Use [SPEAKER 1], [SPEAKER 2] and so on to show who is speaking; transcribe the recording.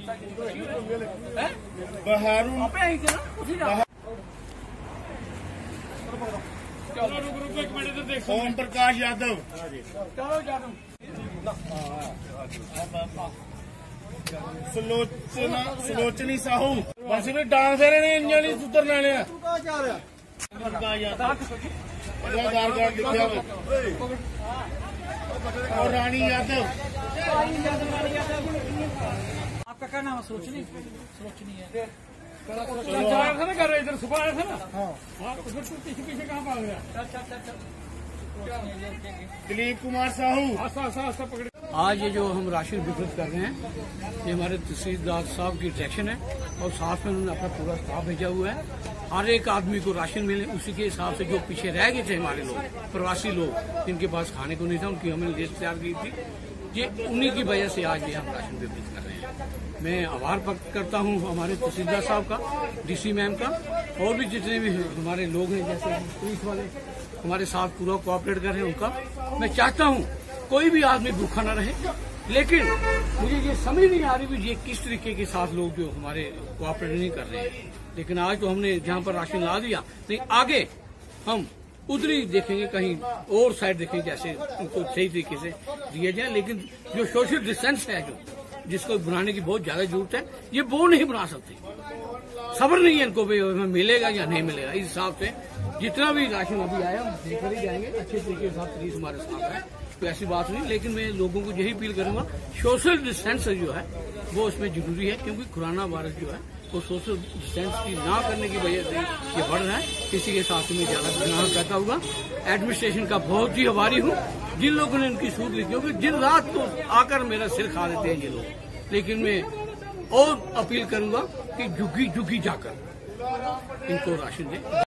[SPEAKER 1] ओम प्रकाश यादव, सुलोचनी साहू, बस भी डांस रहे इंजन ही सुतर लेने आधार कार्ड लिखा और रानी यादव।
[SPEAKER 2] आपका क्या नाम है? सोचनी है।
[SPEAKER 1] कर रहे इधर सुबह आया था ना। हाँ, पीछे पीछे कहाँ भाग गया? दिलीप कुमार साहू। पकड़े।
[SPEAKER 2] आज ये जो हम राशन वितरित कर रहे हैं, ये हमारे तहसीलदार साहब की डायरेक्शन है और साथ में उन्होंने अपना पूरा स्टाफ भेजा हुआ है। हर एक आदमी को राशन मिले, उसी के हिसाब से जो पीछे रह गए थे हमारे लोग, प्रवासी लोग जिनके पास खाने को नहीं था, उनकी हमने लिस्ट तैयार की थी। ये उन्हीं की वजह से आज ये हम राशन वितरित कर रहे हैं। मैं आभार व्यक्त करता हूँ हमारे तहसीलदार साहब का, डीसी मैम का, और भी जितने भी हमारे लोग हैं, जैसे पुलिस वाले हमारे साथ पूरा कोऑपरेट कर रहे हैं उनका। मैं चाहता हूँ कोई भी आदमी भूखा न रहे, लेकिन मुझे ये समझ नहीं आ रही भी ये किस तरीके के साथ लोग जो हमारे कोऑपरेट नहीं कर रहे हैं। लेकिन आज तो हमने जहाँ पर राशन ला दिया, नहीं आगे हम उधर ही देखेंगे, कहीं और साइड देखेंगे जैसे उनको सही तरीके से दिया जाए। लेकिन जो सोशल डिस्टेंस है, जो जिसको बनाने की बहुत ज्यादा जरूरत है, ये वो नहीं बना सकते। खबर नहीं है इनको भी मिलेगा या नहीं मिलेगा। इस हिसाब से जितना भी राशन अभी आया हम देकर ही जाएंगे, अच्छे तरीके से पुलिस हमारे साथ है, तो ऐसी बात नहीं। लेकिन मैं लोगों को यही अपील करूंगा, सोशल डिस्टेंस जो है वो उसमें जरूरी है, क्योंकि कोरोना वायरस जो है वो सोशल डिस्टेंस की ना करने की वजह से ये बढ़ रहा है। किसी के साथ में ज्यादा गुनाह कहता हुआ एडमिनिस्ट्रेशन का बहुत ही आभारी हूँ जिन लोगों ने इनकी सूट ली, क्योंकि दिन रात तो आकर मेरा सिर खा देते हैं ये लोग। लेकिन मैं और अपील करूंगा कि झुकी झुकी जाकर इनको राशन दें।